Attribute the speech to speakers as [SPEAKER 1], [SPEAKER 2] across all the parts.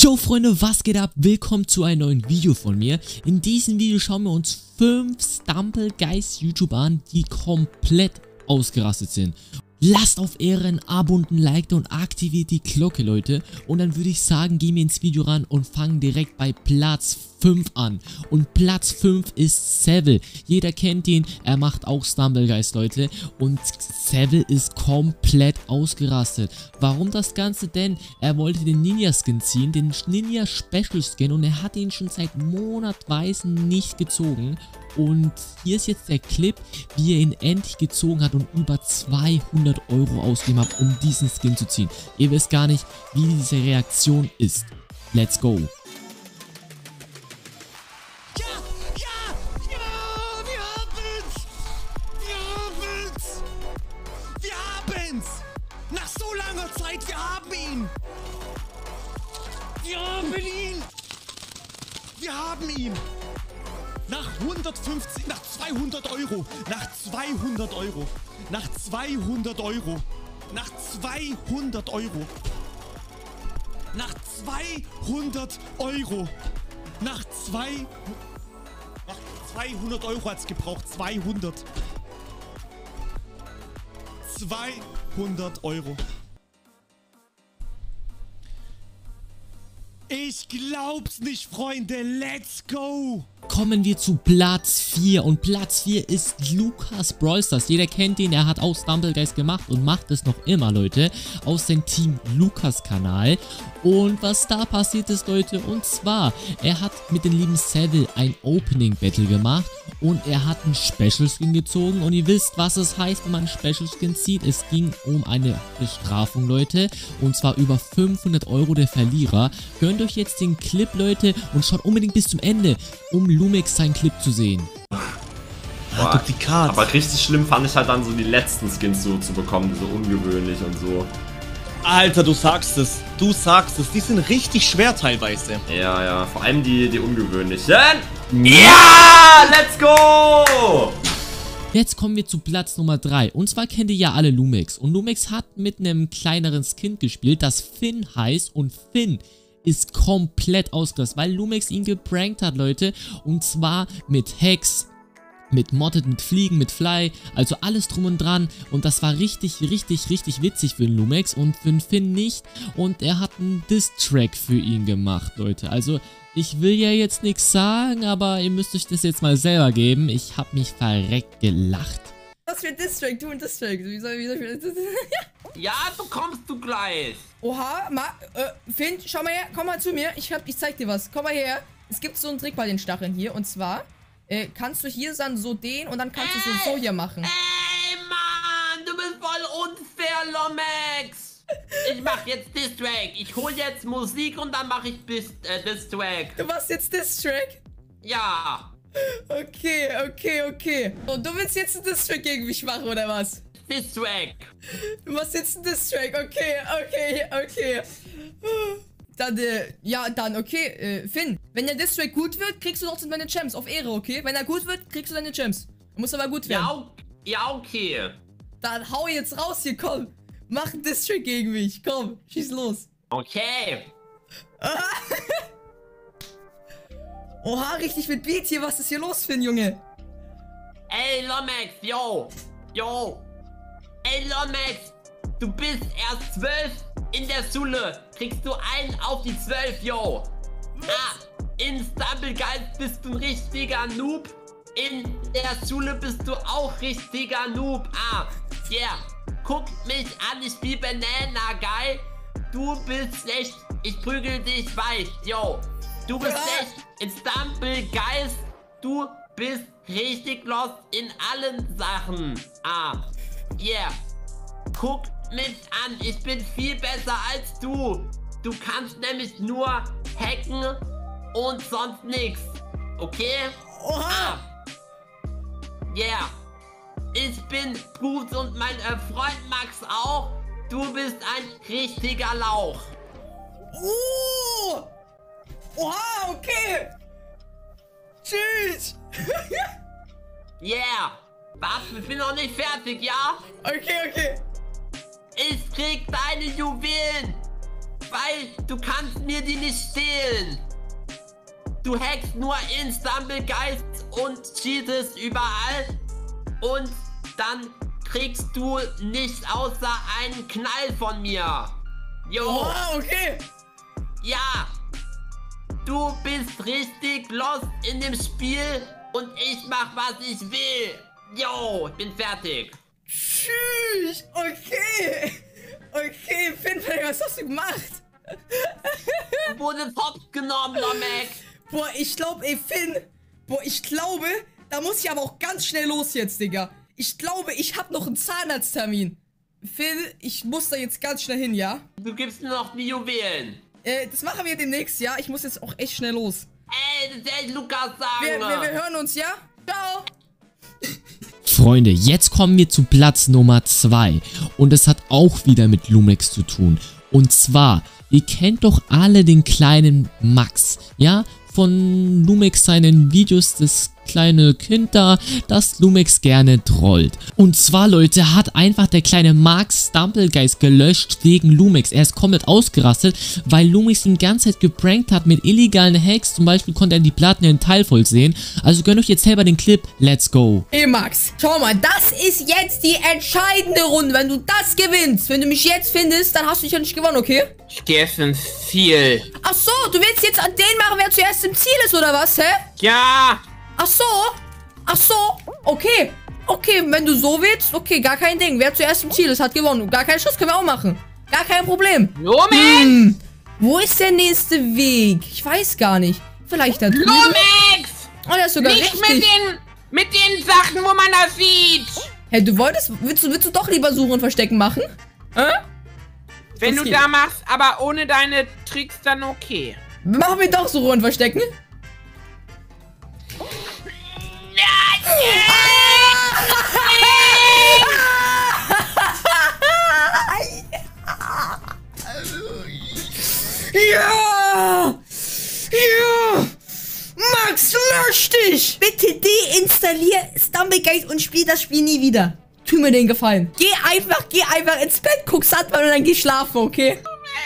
[SPEAKER 1] Yo Freunde, was geht ab? Willkommen zu einem neuen Video von mir. In diesem Video schauen wir uns 5 Stumbleguys YouTuber an, die komplett ausgerastet sind. Lasst auf Ehre ein Abo und ein Like da und aktiviert die Glocke, Leute. Und dann würde ich sagen, gehen wir ins Video ran und fangen direkt bei Platz 5 an. Und Platz 5 ist Seville. Jeder kennt ihn, er macht auch Stumbleguys, Leute. Und Seville ist komplett ausgerastet. Warum das Ganze denn? Er wollte den Ninja-Skin ziehen, den Ninja-Special-Skin. Und er hat ihn schon seit monatweise nicht gezogen. Und hier ist jetzt der Clip, wie er ihn endlich gezogen hat und über 200 € ausgegeben hat, um diesen Skin zu ziehen. Ihr wisst gar nicht, wie diese Reaktion ist. Let's go!
[SPEAKER 2] Nach so langer Zeit, wir haben ihn! Wir haben ihn! Wir haben ihn! Nach 150, nach 200 €! Nach 200 €! Nach 200 €! Nach 200 €! Nach 200 €! Nach 200 € hat's gebraucht, 200! 200 €. Ich glaub's nicht, Freunde. Let's go.
[SPEAKER 1] Kommen wir zu Platz 4 und Platz 4 ist Lukas Brawl Stars. Jeder kennt ihn, er hat auch Stumbleguys gemacht und macht es noch immer, Leute, aus dem Team Lukas Kanal. Und was da passiert ist, Leute, und zwar, er hat mit dem lieben Seville ein Opening Battle gemacht und er hat einen Special Skin gezogen und ihr wisst, was es heißt, wenn man einen Special Skin zieht. Es ging um eine Bestrafung, Leute, und zwar über 500 € der Verlierer. Gönnt euch jetzt den Clip, Leute, und schaut unbedingt bis zum Ende, um Lumex seinen Clip zu sehen.
[SPEAKER 3] Boah, aber richtig schlimm fand ich halt dann so die letzten Skins so zu bekommen, so ungewöhnlich und so.
[SPEAKER 2] Alter, du sagst es, die sind richtig schwer teilweise.
[SPEAKER 3] Ja, ja, vor allem die ungewöhnlichen. Ja, let's go!
[SPEAKER 1] Jetzt kommen wir zu Platz Nummer 3. Und zwar kennt ihr ja alle Lumex. Und Lumex hat mit einem kleineren Skin gespielt, das Finn heißt. Und Finn ist komplett ausgerastet, weil Lumex ihn geprankt hat, Leute. Und zwar mit Hacks, mit Modded, mit Fliegen, mit Fly, also alles drum und dran. Und das war richtig witzig für den Lumex und für den Finn nicht. Und er hat einen Diss-Track für ihn gemacht, Leute. Also ich will ja jetzt nichts sagen, aber ihr müsst euch das jetzt mal selber geben. Ich habe mich verreckt gelacht.
[SPEAKER 4] Was für ein Distrack, du und Distrack. Wie soll ich das?
[SPEAKER 5] Ja, bekommst du gleich.
[SPEAKER 4] Oha, Finn, schau mal her, komm mal zu mir. Ich zeig dir was. Komm mal her. Es gibt so einen Trick bei den Stacheln hier. Und zwar, kannst du hier dann so den und dann kannst du so hier machen.
[SPEAKER 5] Ey, Mann, du bist voll unfair, Lomex. Ich mach jetzt Distrack. Ich hol jetzt Musik und dann mache ich Distrack.
[SPEAKER 4] Du machst jetzt Distrack?
[SPEAKER 5] Ja.
[SPEAKER 4] Okay. Und du willst jetzt einen Distrack gegen mich machen, oder was?
[SPEAKER 5] Distrack.
[SPEAKER 4] Du machst jetzt einen Distrack, okay. Dann, okay, Finn, wenn der Distrack gut wird, kriegst du trotzdem deine Gems, auf Ehre, okay? Wenn er gut wird, kriegst du deine Gems. Du musst aber gut werden.
[SPEAKER 5] Ja, okay.
[SPEAKER 4] Dann hau jetzt raus hier, komm. Mach einen Distrack gegen mich, komm, schieß los.
[SPEAKER 5] Okay.
[SPEAKER 4] Oha, richtig mit Beat hier, was ist hier los, Finn, Junge?
[SPEAKER 5] Ey, Lomex, yo. Ey, Lomex, du bist erst 12 in der Schule. Kriegst du einen auf die 12, yo. In Stumbleguys bist du ein richtiger Noob. In der Schule bist du auch richtiger Noob. Yeah. Guck mich an, ich spiel Banana, geil. Du bist schlecht, ich prügel dich weich, yo. Du bist schlecht in Stumbleguys. Du bist richtig lost in allen Sachen. Yeah. Guck mich an, ich bin viel besser als du. Du kannst nämlich nur hacken und sonst nichts. Okay?
[SPEAKER 4] Oha.
[SPEAKER 5] Yeah. Ich bin gut und mein Freund Max auch. Du bist ein richtiger Lauch.
[SPEAKER 4] Oha, okay. Tschüss.
[SPEAKER 5] Yeah. Warte, ich bin noch nicht fertig, ja?
[SPEAKER 4] Okay.
[SPEAKER 5] Ich krieg deine Juwelen. weil du kannst mir die nicht stehlen. Du hackst nur in Stumblegeist und cheatest überall. Und dann kriegst du nichts außer einen Knall von mir. Jo.
[SPEAKER 4] Oh, okay.
[SPEAKER 5] Ja. Du bist richtig lost in dem Spiel und ich mach, was ich will. Jo, ich bin fertig.
[SPEAKER 4] Tschüss. Okay. Okay, Finn, was hast du gemacht?
[SPEAKER 5] Du wurdest hops genommen, Lomek.
[SPEAKER 4] Boah, ich glaube, ey, Finn. Boah, ich glaube, da muss ich aber auch ganz schnell los jetzt, Digga. Ich glaube, ich habe noch einen Zahnarzttermin. Phil, ich muss da jetzt ganz schnell hin, ja?
[SPEAKER 5] Du gibst mir noch die Juwelen.
[SPEAKER 4] Das machen wir demnächst, ja? Ich muss jetzt auch echt schnell los.
[SPEAKER 5] Ey, das werde ich Lukas sagen.
[SPEAKER 4] Wir hören uns, ja? Ciao.
[SPEAKER 1] Freunde, jetzt kommen wir zu Platz Nummer 2 und es hat auch wieder mit Lumex zu tun. Und zwar, ihr kennt doch alle den kleinen Max, ja? Von Lumex seinen Videos, das kleine Kind da, das Lumex gerne trollt. Und zwar, Leute, hat einfach der kleine Max Stumblegeist gelöscht wegen Lumex. Er ist komplett ausgerastet, weil Lumex ihn die ganze Zeit geprankt hat mit illegalen Hacks. Zum Beispiel konnte er die Platten in Teil voll sehen. Also gönnt euch jetzt selber den Clip. Let's go.
[SPEAKER 4] Hey Max, schau mal, das ist jetzt die entscheidende Runde. Wenn du das gewinnst, wenn du mich jetzt findest, dann hast du dich ja nicht gewonnen, okay?
[SPEAKER 5] Steffen, viel.
[SPEAKER 4] Ach so, du willst jetzt an den machen, wer zuerst im Ziel ist, oder was, hä?
[SPEAKER 5] Ja.
[SPEAKER 4] Ach so, okay, wenn du so willst, okay, gar kein Ding, wer zuerst im Ziel ist, hat gewonnen, gar keinen Schuss, können wir auch machen, gar kein Problem.
[SPEAKER 5] Lumex!
[SPEAKER 4] Wo ist der nächste Weg? Ich weiß gar nicht, vielleicht da drüben.
[SPEAKER 5] Lumex!
[SPEAKER 4] Oh, der ist sogar
[SPEAKER 5] nicht
[SPEAKER 4] richtig.
[SPEAKER 5] mit den Sachen, wo man das sieht.
[SPEAKER 4] Hey, willst du doch lieber Suchen und Verstecken machen?
[SPEAKER 6] Wenn du da machst, aber ohne deine Tricks, dann okay.
[SPEAKER 4] Machen wir doch Suchen und Verstecken? Ja! Ja! Max, lösch dich! Bitte deinstallier Stumblegeist und spiel das Spiel nie wieder. Tu mir den Gefallen. Geh einfach ins Bett, guck Sandmann und dann geh schlafen, okay?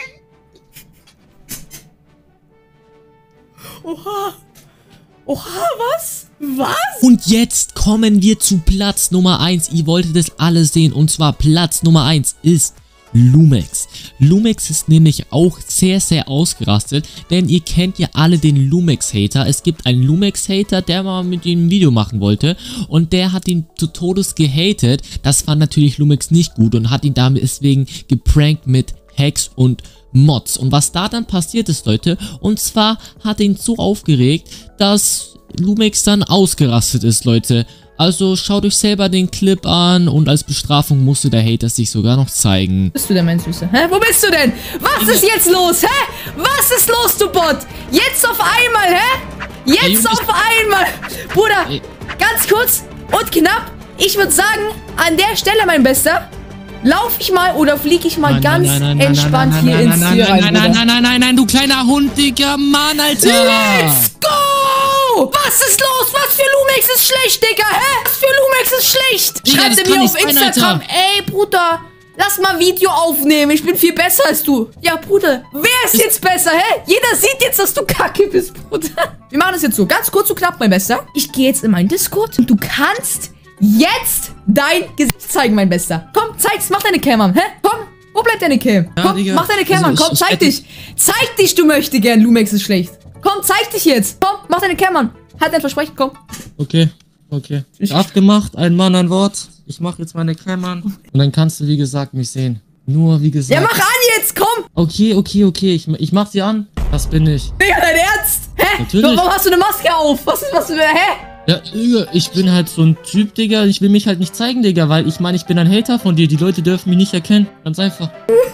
[SPEAKER 4] Oha! Oha, was? Was?
[SPEAKER 1] Und jetzt kommen wir zu Platz Nummer 1. Ihr wolltet es alle sehen. Und zwar Platz Nummer 1 ist Lumex. Lumex ist nämlich auch sehr, sehr ausgerastet, denn ihr kennt ja alle den Lumex-Hater. Es gibt einen Lumex-Hater, der mal mit ihm ein Video machen wollte und der hat ihn zu Todes gehatet. Das fand natürlich Lumex nicht gut und hat ihn damit deswegen geprankt mit Hacks und Mods. Und was da dann passiert ist, Leute, und zwar hat ihn so aufgeregt, dass Lumex dann ausgerastet ist, Leute. Also schaut euch selber den Clip an und als Bestrafung musste der Hater sich sogar noch zeigen.
[SPEAKER 4] Wo bist du denn, mein Süßer? Hä? Wo bist du denn? Was ist jetzt los, hä? Was ist los, du Bot? Jetzt auf einmal, hä? Jetzt auf einmal. Bruder, ganz kurz und knapp. Ich würde sagen, an der Stelle, mein Bester, lauf ich mal oder fliege ich mal ganz entspannt hier ins Ziel rein,
[SPEAKER 1] Nein, du kleiner Hund, Digga, Mann, Alter.
[SPEAKER 4] Let's go! Was ist los? Was für Lumex ist schlecht, Digga? Hä? Was für Lumex ist schlecht?
[SPEAKER 1] Digga,
[SPEAKER 4] Schreibt mir auf Instagram, ey, Bruder, lass mal Video aufnehmen. Ich bin viel besser als du. Ja, Bruder, wer ist jetzt besser, hä? Jeder sieht jetzt, dass du kacke bist, Bruder. Wir machen das jetzt so, ganz kurz und knapp, mein Bester. Ich gehe jetzt in meinen Discord und du kannst jetzt dein Gesicht zeigen, mein Bester. Komm, zeig's, mach deine Cam an, hä? Komm, wo bleibt deine Cam?
[SPEAKER 1] Ja,
[SPEAKER 4] komm,
[SPEAKER 1] Digga,
[SPEAKER 4] mach deine Cam an, komm, zeig dich. Zeig dich, du möchte gern, Lumex ist schlecht. Komm, zeig dich jetzt. Komm, mach deine Cam an. Halt dein Versprechen, komm.
[SPEAKER 1] Okay. Abgemacht, ein Mann, ein Wort. Ich mach jetzt meine Cam an. Und dann kannst du, wie gesagt, mich sehen. Nur, wie gesagt.
[SPEAKER 4] Ja, mach an jetzt, komm.
[SPEAKER 1] Okay. Ich mach sie an. Das bin ich.
[SPEAKER 4] Digga, dein Ernst? Hä?
[SPEAKER 1] Natürlich.
[SPEAKER 4] Warum hast du eine Maske auf? Hä?
[SPEAKER 1] Ja, Digga, ich bin halt so ein Typ, Digga. Ich will mich halt nicht zeigen, Digga, weil ich meine, ich bin ein Hater von dir. Die Leute dürfen mich nicht erkennen. Ganz einfach.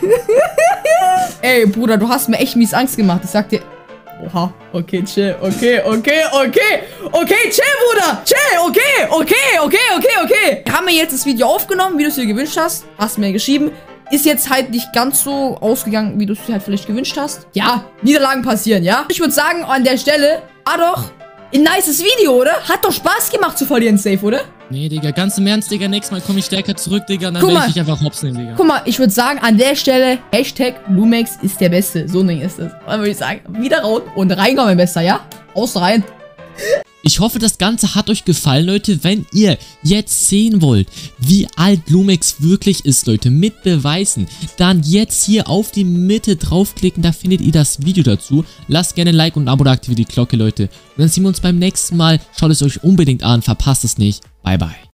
[SPEAKER 4] Ey, Bruder, du hast mir echt mies Angst gemacht. Ich sag dir... Oha, okay, chill, okay, chill, Bruder, chill, okay. Wir haben ja jetzt das Video aufgenommen, wie du es dir gewünscht hast, hast mir geschrieben, ist jetzt halt nicht ganz so ausgegangen, wie du es dir halt vielleicht gewünscht hast. Ja, Niederlagen passieren, ja. Ich würde sagen, an der Stelle, war doch ein nices Video, oder? Hat doch Spaß gemacht zu verlieren, safe, oder?
[SPEAKER 1] Nee, Digga, ganz im Ernst, Digga, nächstes Mal komme ich stärker zurück, Digga, und dann werde ich dich einfach hops nehmen, Digga.
[SPEAKER 4] Guck mal, ich würde sagen, an der Stelle, Hashtag Lumex ist der Beste. So ein Ding ist das. Dann würde ich sagen, wieder raus und reinkommen, mein Bester, ja? Aus rein.
[SPEAKER 1] Ich hoffe, das Ganze hat euch gefallen, Leute. Wenn ihr jetzt sehen wollt, wie alt Lumex wirklich ist, Leute, mit Beweisen, dann jetzt hier auf die Mitte draufklicken, da findet ihr das Video dazu. Lasst gerne ein Like und ein Abo, aktiviert die Glocke, Leute. Und dann sehen wir uns beim nächsten Mal. Schaut es euch unbedingt an, verpasst es nicht. Bye, bye.